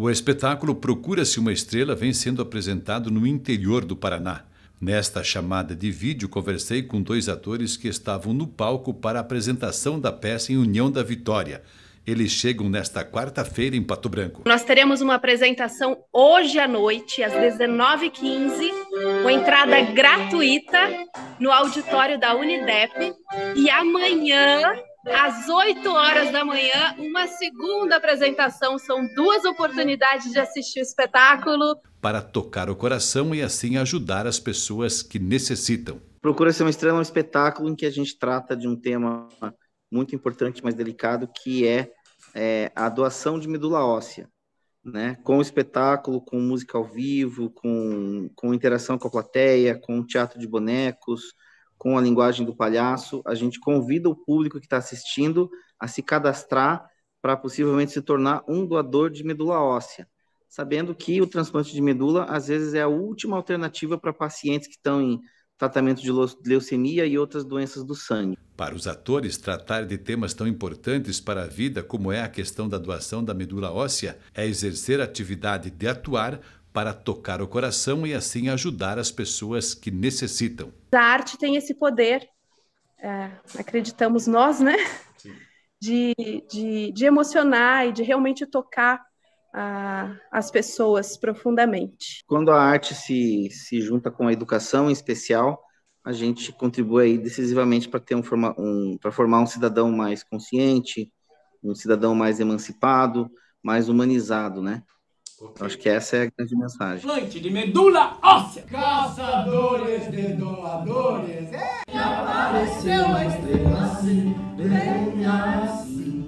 O espetáculo Procura-se uma Estrela vem sendo apresentado no interior do Paraná. Nesta chamada de vídeo, conversei com 2 atores que estavam no palco para a apresentação da peça em União da Vitória. Eles chegam nesta quarta-feira em Pato Branco. Nós teremos uma apresentação hoje à noite, às 19h15, com entrada gratuita no auditório da Unidep. E amanhã, às 8 horas da manhã, uma segunda apresentação. São 2 oportunidades de assistir o espetáculo. Para tocar o coração e assim ajudar as pessoas que necessitam. Procura-se uma Estrela é um espetáculo em que a gente trata de um tema muito importante, mas delicado, que é a doação de medula óssea, né? Com o espetáculo, com música ao vivo, com interação com a plateia, com teatro de bonecos, com a linguagem do palhaço, a gente convida o público que está assistindo a se cadastrar para possivelmente se tornar um doador de medula óssea, sabendo que o transplante de medula, às vezes, é a última alternativa para pacientes que estão em tratamento de leucemia e outras doenças do sangue. Para os atores, tratar de temas tão importantes para a vida como é a questão da doação da medula óssea é exercer a atividade de atuar para tocar o coração e assim ajudar as pessoas que necessitam. A arte tem esse poder, acreditamos nós, né? De emocionar e de realmente tocar as pessoas profundamente. Quando a arte se junta com a educação em especial, a gente contribui aí decisivamente para formar um cidadão mais consciente, um cidadão mais emancipado, mais humanizado, né? Okay. Acho que essa é a grande mensagem. Transplante de medula óssea. Caçadores de doadores. E apareceu uma estrela assim, bem assim.